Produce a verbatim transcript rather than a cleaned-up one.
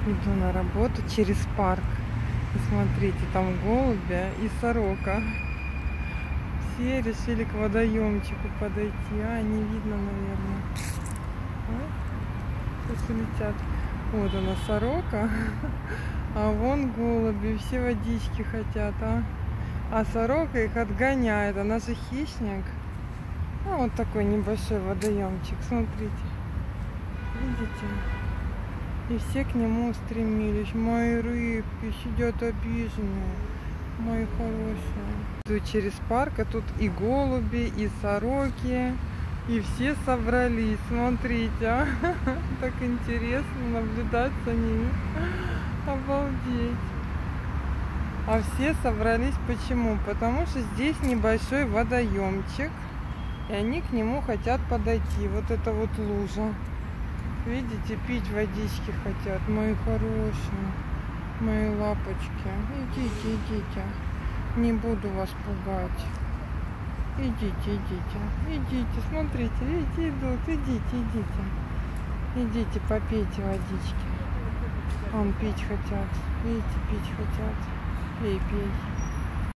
Иду на работу через парк. И смотрите, там голубя и сорока. Все решили к водоемчику подойти. А, не видно, наверное. А? Сейчас улетят. Вот она, сорока. А вон голуби. Все водички хотят, а? А сорока их отгоняет. Она же хищник. А вот такой небольшой водоемчик. Смотрите. Видите? И все к нему устремились. Мои рыбки сидят обиженные. Мои хорошие. Иду через парк, а тут и голуби, и сороки. И все собрались. Смотрите, а? Так интересно наблюдать за ними. Обалдеть. А все собрались почему? Потому что здесь небольшой водоемчик. И они к нему хотят подойти. Вот это вот лужа. Видите, пить водички хотят, мои хорошие, мои лапочки. Идите, идите, не буду вас пугать. Идите, идите, идите, смотрите, видите, идут, идите, идите. Идите, попейте водички. Вон пить хотят, видите, пить хотят. Пей, пей.